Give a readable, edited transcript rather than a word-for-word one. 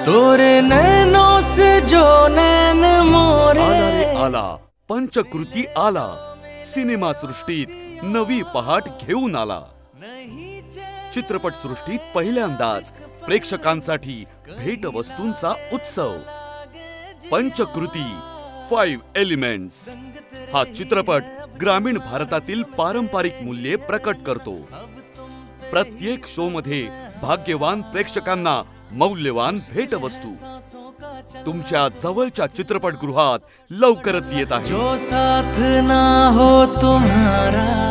तोरे नैनों से जो नैन मोरे आला रे आला, पंचकृती आला, सिनेमा सृष्टीत नवी पहाट घेऊन आला। चित्रपट सृष्टीत पहिल्यांदाच प्रेक्षकांसाठी भेटवस्तूंचा उत्सव। पंचकृती 5 एलिमेंट्स हा चित्रपट ग्रामीण भारतातील पारंपरिक मूल्ये प्रकट करतो। प्रत्येक शो मध्ये भाग्यवान प्रेक्षकांना मौल्यवान भेटवस्तू तुमच्या जवळच्या चित्रपटगृहात लवकरच येत आहे। जो साथ ना हो तुम्हारा